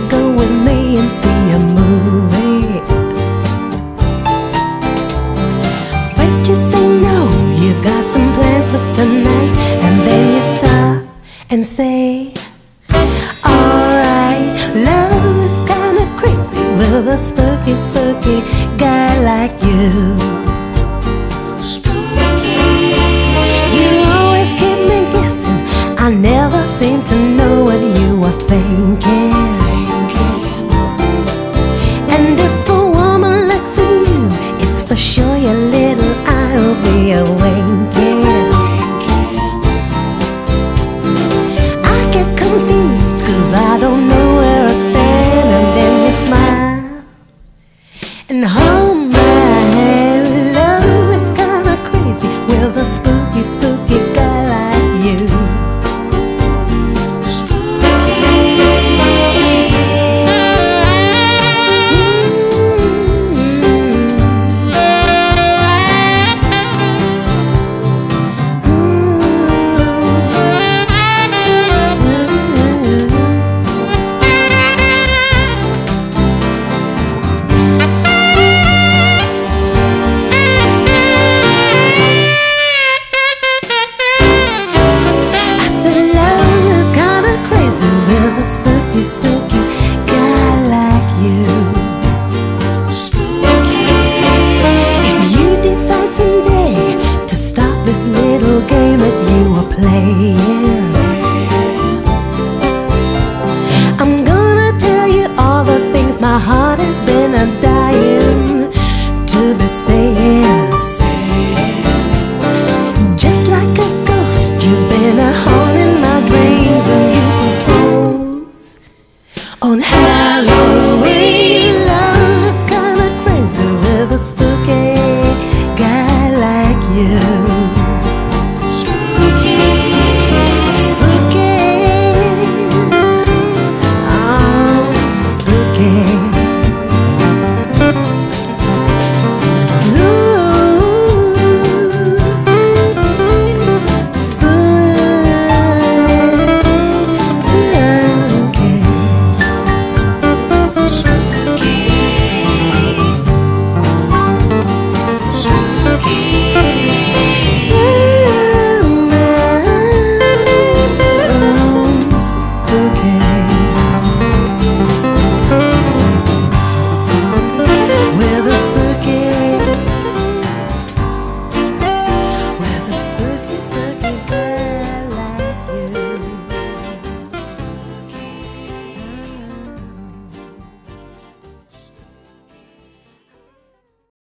go with me and see a movie? First you say no, you've got some plans for tonight, and then you stop and say, alright, love is kinda crazy with a spooky, spooky guy like you. Spooky. You always keep me guessing, I never seem to know what you are thinking. And if a woman looks at you, it's for sure your little eye will be a-winking. I get confused 'cause I don't know where I stand, and then you smile and hold my hand. Love is kinda crazy with a spooky, spooky guy like you. Spooky guy like you. Spooky. If you decide someday to stop this little game that you are playing, I'm gonna tell you all the things my heart has been a-dying to be saying. Just like a ghost, you've been a-haunting my dreams, and you propose on Halloween.